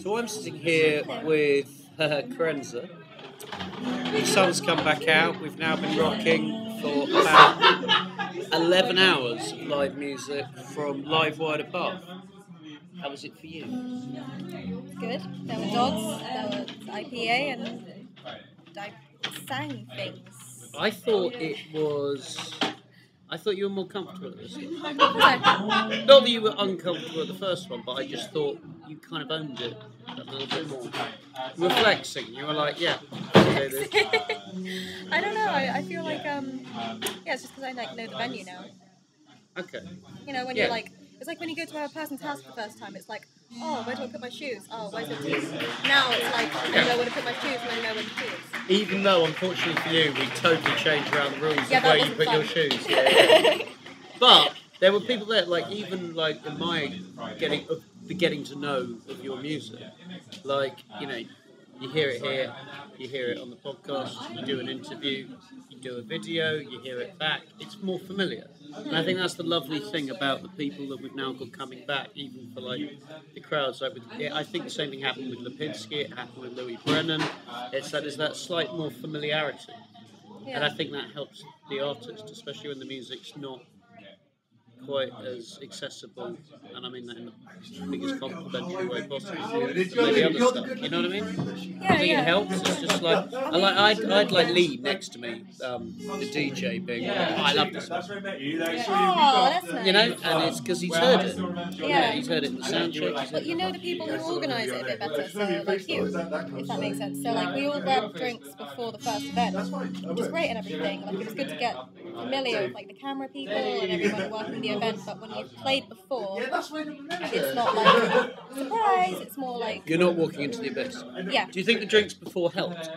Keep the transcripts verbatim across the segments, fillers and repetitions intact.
So I'm sitting here with uh, Kerensa. The sun's come back out. We've now been rocking for about eleven hours of live music from Livewired above. How was it for you? Good. There were dogs, there was I P A, and I sang things. I thought it was... I thought you were more comfortable at this one. So, Not that you were uncomfortable at the first one, but I just thought you kind of owned it a little bit more. You were flexing. You were like, yeah. Okay, this. I don't know. I, I feel like um, yeah, it's just because I like know the venue now. Okay. You know, when Yeah. you're like, it's like when you go to a person's house for the first time. It's like, oh, where do I put my shoes? Oh, where's the keys? Now it's like, I know where to put my shoes and I know where the keys. Even though, unfortunately for you, we totally changed around the rules Yeah, of that where you wasn't put fun. your shoes. Yeah, yeah. But there were people there, like even like in my getting of the getting to know of your music, like you know, you hear it here, you hear it on the podcast, you do an interview, you do a video, you hear it back. It's more familiar, and I think that's the lovely thing about the people that we've now got coming back, even for like the crowds. Like with, I think the same thing happened with Lipinski, it happened with Louis Brennan. It's that there's that slight more familiarity. Yeah. And I think that helps the artist, especially when the music's not quite as accessible, and I mean that in the biggest complimentary way possible, than maybe other stuff. You know what I mean? Yeah, I think yeah. it helps. It's just like I like I'd, I'd like Lee next to me, um, the D J, being like, oh, I love this one. Oh, that's nice. You know, and it's because he's heard it. Yeah. Yeah, he's heard it in the sound check. He's heard But you know the people who organise it a bit better, so like you, if that makes sense. So like we all grabbed drinks before the first event, which is great and everything. Like it was good to get familiar with like the camera people and everyone working the event. But when you've played before, it's not like surprise. It's more like You're not walking into the abyss. yeah. Do you think the drinks before helped?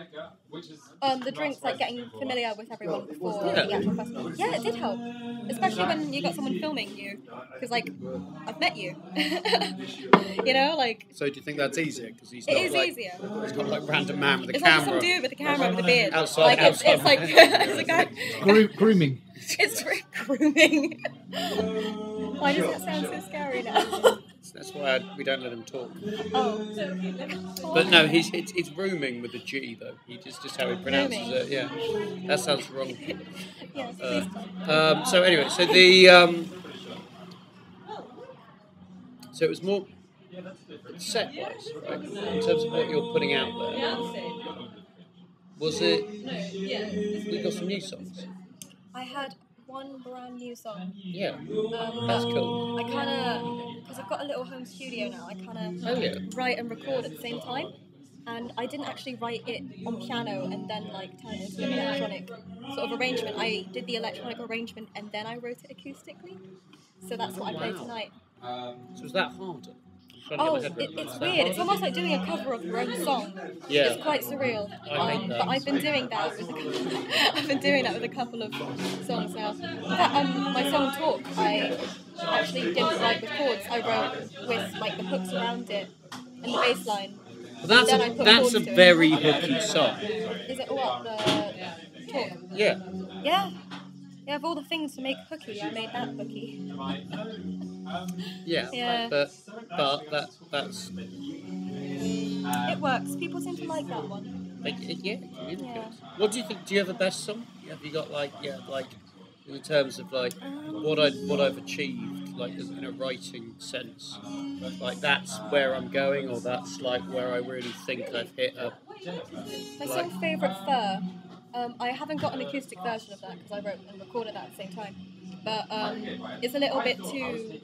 Um, the drinks, like getting familiar with everyone before Yeah. the actual festival. Yeah, it did help, especially when you got someone filming you, because like I've met you. You know, like So do you think that's easier? Because he's it not is like easier. he's not like random man with a It's like camera. some dude with a camera with a beard. Outside- like it's, outside. it's like it's a guy. Gro- grooming. It's for grooming. Why does that sound so scary now? That's why I, we don't let him talk. Oh. But no, he's it's, it's rooming with a G though. He just just how he pronounces Rooming. it. Yeah, that sounds wrong. Yes, Uh, please. um, so anyway, so the um, so it was more set wise, right? In terms of what you're putting out there. Was it? We got some new songs. I had one brand new song. Yeah, Um, that's but cool. I kind of, because I've got a little home studio now, I kind Oh of yeah. write and record at the same time. And I didn't actually write it on piano and then like turn it into an electronic sort of arrangement. I did the electronic arrangement and then I wrote it acoustically. So that's what I played Wow. tonight. So was that harder? I'm trying to Oh, get my it, head around it's that. weird. It's almost like doing a cover of your own song. Yeah. It's quite surreal. I hate Um, that. but I've been doing that with a couple, I've been doing that with a couple of songs now. In fact, um, my song Talk, I actually didn't write with chords. I wrote with like the hooks around it and the bass line. But that's Then I a, put that's chords a to it. very hooky song. Is it what the Talk? Yeah. Yeah. Yeah, of all the things to make hooky, I made that hooky. Yeah. Yeah. But but that that's It works. People seem to like that one. like yeah. It communicates. Yeah. What do you think? Do you have a best song? Have you got like yeah like in terms of like what I what I've achieved like as- in a writing sense? Like that's where I'm going, or that's like where I really think I've hit a. My song Favourite Fur, um, I haven't got an acoustic version of that because I wrote and recorded that at the same time. But um, it's a little bit too,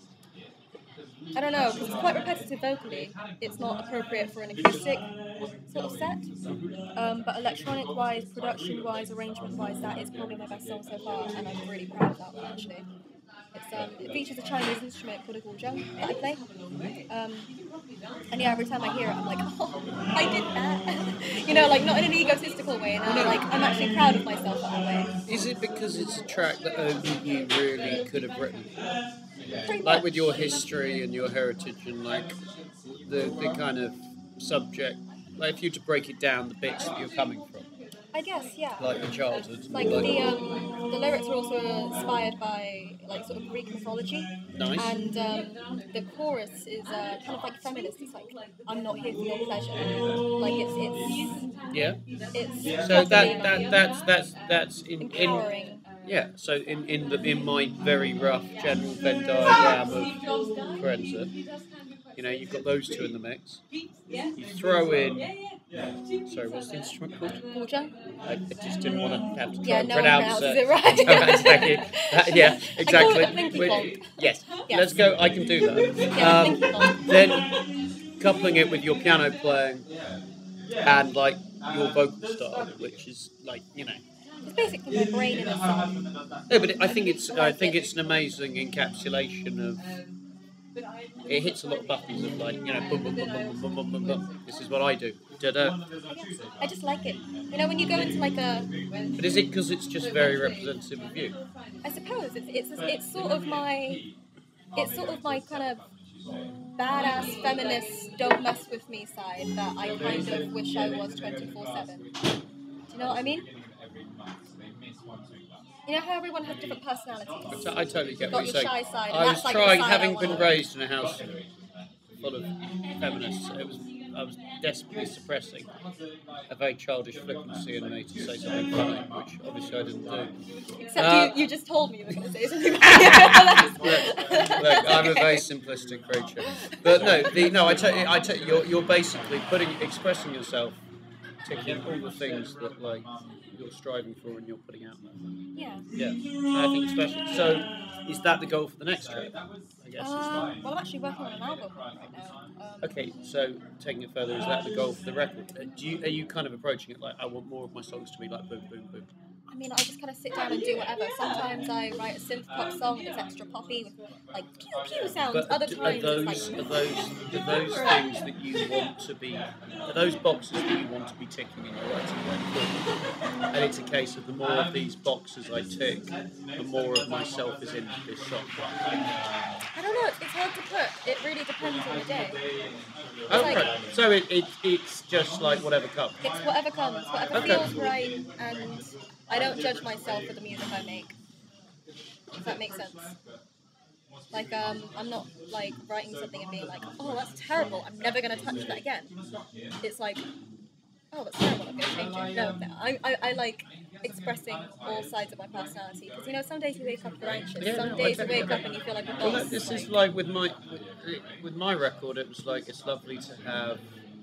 I don't know, because it's quite repetitive vocally. It's not appropriate for an acoustic sort of set. Um, but electronic-wise, production-wise, arrangement-wise, that is probably my best song so far, and I'm really proud of that one actually. It's, um, it features a Chinese instrument called a guzheng that I play. Um, and yeah, every time I hear it, I'm like, oh, I did that. You know, like not in an egotistical way. And I'm like, I'm actually proud of myself that way. Is it because it's a track that only you really could have written? Pretty Like much. with your history and your heritage and like the the kind of subject. Like if you were to break it down, the bits that you're coming from. I guess, yeah. Like your childhood. Like the um, the lyrics were also inspired by like sort of Greek mythology. Nice. And um, the chorus is uh, kind of like feminist. It's like, I'm not here for your pleasure. Like it's it's Yeah. it's So that properly, that like, that's that's that's in, in empowering. yeah. So in in the in my very rough general Venn diagram of Kerensa, you know, you've got those two in the mix. You throw in. Sorry, what's the instrument called? Water? I, I just didn't want to have to try Yeah, and no one pronounce pronounces it. it right. exactly. Uh, yeah, exactly. I call it a Which- plinky plonk. yes. Yes. Let's go. I can do that. Yeah, Um, plinky plonk. then coupling it with your piano playing and like your vocal style, which is like you know. It's basically my brain in a song. No, but it, I think it's I think it's an amazing encapsulation of. It hits a lot of buttons of like you know boom boom boom boom boom boom boom boom. This is what I do. Da da. I guess. I just like it. You know, when you go into like a, But is it because it's just very representative of you? I suppose it's it's it's sort of my, it's sort of my kind of badass feminist don't mess with me side that I kind of wish I was twenty-four seven. Do you know what I mean? You know how everyone has different personalities? I, t- I totally get You've what got you're your saying. shy side, and I was that's like the trying, side I having wanna- been raised in a house full of feminists, it was I was desperately suppressing a very childish flippancy in me to say something funny, which obviously I didn't do. Except Uh, you, you just told me you were going to say something. Look, look, I'm a very simplistic creature. But no, the, no, I tell you, I tell you, you're, you're basically putting, expressing yourself, ticking all the things that like you're striving for and you're putting out there. Yeah. Yeah, I think it's special. So, is that the goal for the next trip? I guess. Um, well, I'm actually working on an album right now. Um, Okay, so taking it further, is that the goal for the record? Uh, Do you, are you kind of approaching it like I want more of my songs to be like boom, boom, boom? I mean, I just kind of sit down and do whatever. Sometimes I write a synth pop song and it's extra poppy with like pew pew sounds. But Other d- times are those it's like are those are those things that you want to be? Are those boxes that you want to be ticking in your writing record? And it's a case of the more of these boxes I tick, the more of myself is in this song. I don't know. It's, it's hard to put. It really depends on the day. It's Oh, like, right. So it, it it's just like whatever comes. It's whatever comes, whatever Okay. feels right, and I don't judge myself for the music I make. Does that make sense? Like, um, I'm not like writing something and being like, oh, that's terrible, I'm never gonna touch that again. It's like, oh, that's terrible, I'm gonna change it. No, no, I, I, I like expressing all sides of my personality because you know, some days you wake up you're anxious, Yeah, some no, I days you totally wake up agree. and you feel like a Well, boss. look, this is like with my with, with my record. It was like it's lovely to have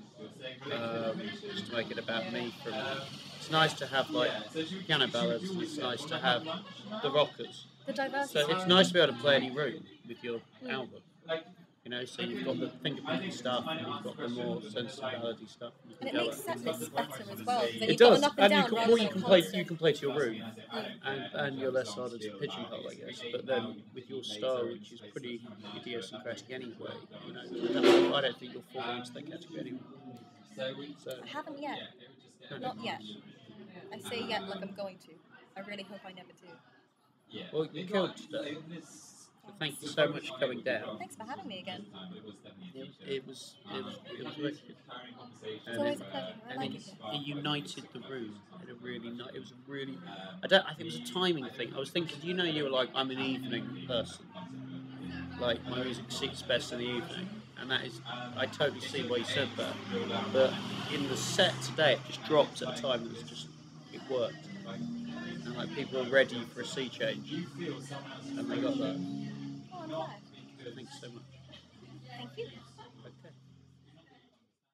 um, just to make it about me. For it's nice to have like piano ballads. And it's nice to have the rockers. the diversity. So it's nice to be able to play any room with your album. You know, so you've got the fingerprinting stuff, and you've got the more sensitive melody stuff. You And can it go makes it. set lists better as well. Then It you've got does, an up and, and down you can, rather or than you a can play constant. you can play to your room, and and you're less harder to pigeonhole, I guess. But then with your style, which is pretty idiosyncratic anyway, you know, I don't, I don't think you'll fall into that category anyway. So I haven't yet. Not yet. I say yet like I'm going to. I really hope I never do. well, you killed today. So thank you so much for coming down. Thanks for having me again. It was it was it was wicked. It's always a pleasure. I And like it, it here. it united the room. It a really ni- It was a really. I don't. I think it was a timing thing. I was thinking. Do you know you were like I'm an evening person. Like my music suits best in the evening, and that is. I totally see why you said that. But in the set today, it just dropped at a time that was just. It worked. And like people were ready for a sea change, and they got that. Oh, I'm glad. So thank you so much. Thank you.